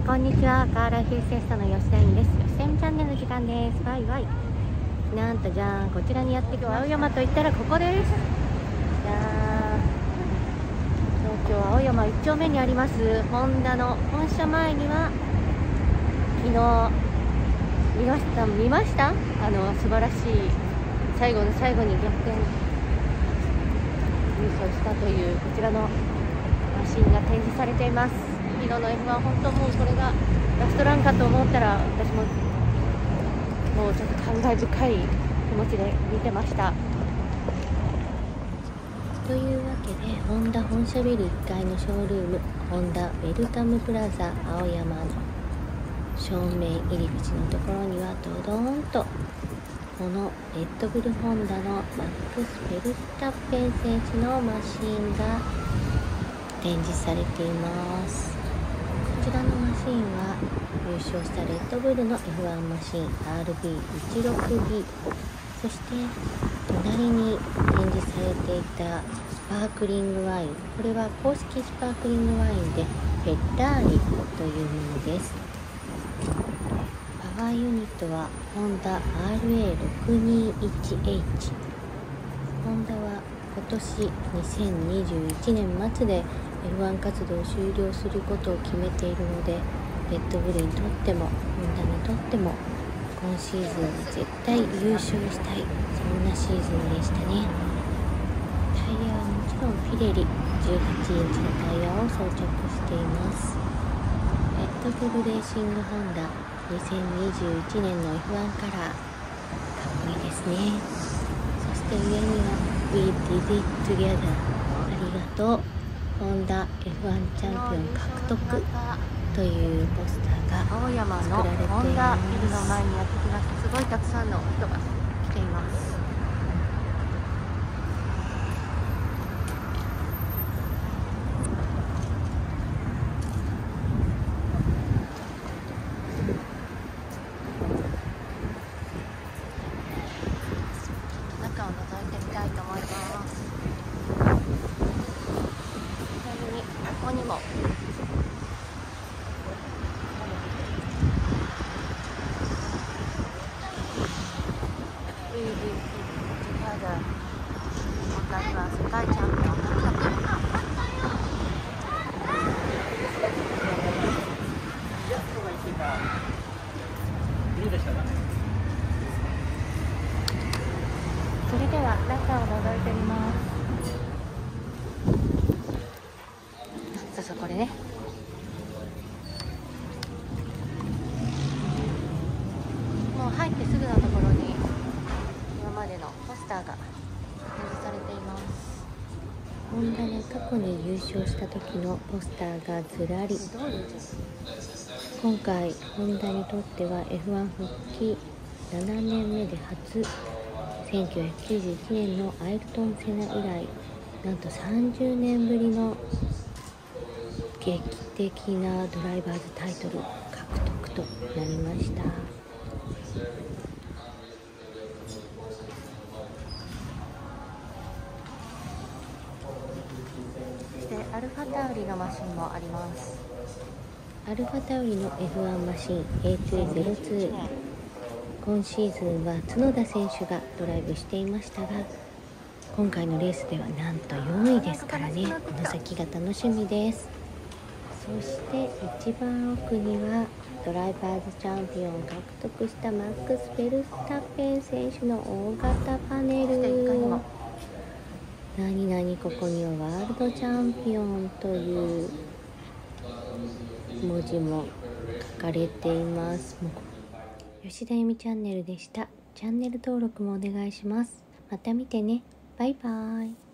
こんにちは。カーラフィーセストの吉田由美です。吉田由美チャンネルの時間です。バイバイ。なんとじゃん、こちらにやってきました。青山といったらここです。じゃーん、東京青山1丁目にありますホンダの本社前には昨日見ました？素晴らしい最後の最後に逆転優勝したというこちらのマシンが展示されています。昨日の F1 本当もうこれがラストランかと思ったら、私ももうちょっと感慨深い気持ちで見てました。というわけで、ホンダ本社ビル1階のショールーム、ホンダウェルカムプラザ青山の正面入り口のところにはドドーンとこのレッドブルホンダのマックス・フェルスタッペン選手のマシンが展示されています。こちらのマシンは優勝したレッドブルの F1 マシン RB16B、 そして隣に展示されていたスパークリングワイン、これは公式スパークリングワインでフェッラーリというものです。パワーユニットはホンダ RA621H。 ホンダは今年2021年末で F1 活動を終了することを決めているので、レッドブルにとってもホンダにとっても今シーズン絶対優勝したい、そんなシーズンでしたね。タイヤはもちろんピレリ18インチのタイヤを装着しています。レッドブルレーシングホンダ2021年の F1 カラー、かっこいいですね。そして上には We did it together、 ありがとうホンダ F1 チャンピオン獲得というポスターが青山のホンダビルの前にやってきました。すごいたくさんの人が来ています。中を覗いてみたいと思います。ちなみにここにも今回は世界チャンピオン獲得。それでは中を覗いてみます。そうこれね、もう入ってすぐのところに今までのポスターが展示されています。ホンダで過去に優勝した時のポスターがずらり。今回ホンダにとっては F1 復帰7年目で初、1991年のアイルトン・セナ以来、なんと30年ぶりの劇的なドライバーズタイトル獲得となりました。そしてアルファタウリのマシンもあります。アルファタウリの F1 マシン A202、 今シーズンは角田選手がドライブしていましたが、今回のレースではなんと4位ですからね、この先が楽しみです。そして一番奥にはドライバーズチャンピオンを獲得したマックス・フェルスタッペン選手の大型パネル。ここにはワールドチャンピオンという文字も書かれています。吉田由美チャンネルでした。チャンネル登録もお願いします。また見てね。バイバーイ。